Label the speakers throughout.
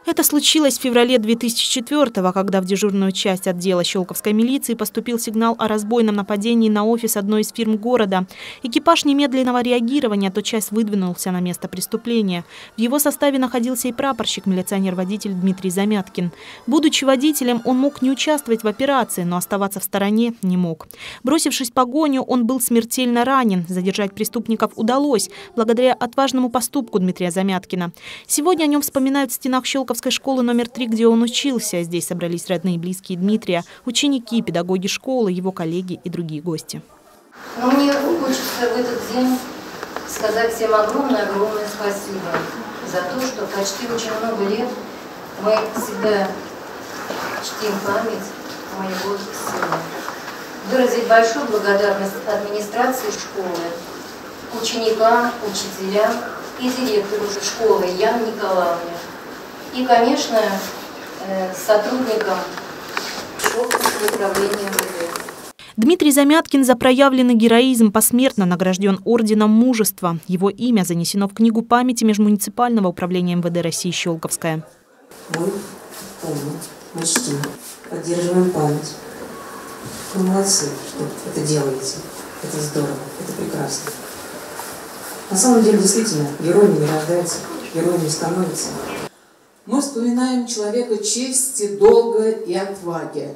Speaker 1: Это случилось в феврале 2004-го, когда в дежурную часть отдела щелковской милиции поступил сигнал о разбойном нападении на офис одной из фирм города. Экипаж немедленного реагирования тотчас выдвинулся на место преступления. В его составе находился и прапорщик, милиционер-водитель Дмитрий Замяткин. Будучи водителем, он мог не участвовать в операции, но оставаться в стороне не мог. Бросившись в погоню, он был смертельно ранен. Задержать преступников удалось, благодаря отважному поступку Дмитрия Замяткина. Сегодня о нем вспоминают в стенах Щелковской школы номер 3, где он учился. Здесь собрались родные и близкие Дмитрия, ученики, педагоги школы, его коллеги и другие гости.
Speaker 2: Но мне хочется в этот день сказать всем огромное спасибо за то, что почти очень много лет мы всегда чтим память моего сына. Выразить большую благодарность администрации школы, ученикам, учителям и директору школы Яне Николаевне. И, конечно, сотрудникам Щелковского управления МВД.
Speaker 1: Дмитрий Замяткин за проявленный героизм посмертно награжден орденом Мужества. Его имя занесено в книгу памяти Межмуниципального управления МВД России «Щелковская».
Speaker 3: Мы помним, мы чтим, поддерживаем память. Вы молодцы, что это делаете. Это здорово, это прекрасно. На самом деле, действительно, героями не рождается, героями становится.
Speaker 4: Мы вспоминаем человека чести, долга и отваги.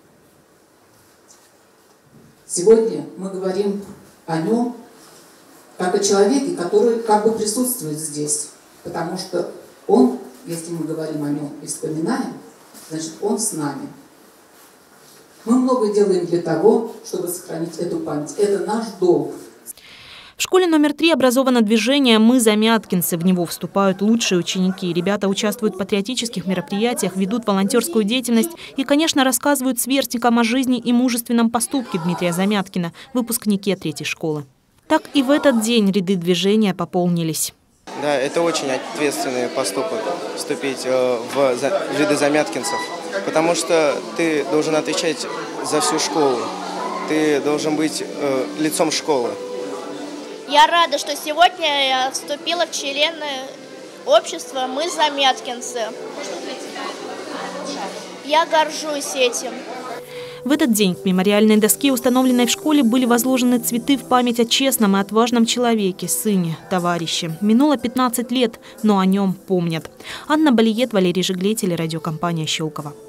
Speaker 4: Сегодня мы говорим о нем как о человеке, который как бы присутствует здесь. Потому что он, если мы говорим о нем и вспоминаем, значит, он с нами. Мы многое делаем для того, чтобы сохранить эту память. Это наш долг.
Speaker 1: В школе номер 3 образовано движение «Мы замяткинцы». В него вступают лучшие ученики. Ребята участвуют в патриотических мероприятиях, ведут волонтерскую деятельность и, конечно, рассказывают сверстникам о жизни и мужественном поступке Дмитрия Замяткина, выпускники 3-й школы. Так и в этот день ряды движения пополнились.
Speaker 5: Да, это очень ответственный поступок – вступить в ряды замяткинцев, потому что ты должен отвечать за всю школу, ты должен быть лицом школы.
Speaker 6: Я рада, что сегодня я вступила в члены общества «Мы замяткинцы». Я горжусь этим.
Speaker 1: В этот день к мемориальной доске, установленной в школе, были возложены цветы в память о честном и отважном человеке, сыне, товарище. Минуло 15 лет, но о нем помнят. Анна Балиет, Валерий Жиглей, телерадиокомпания «Щелково».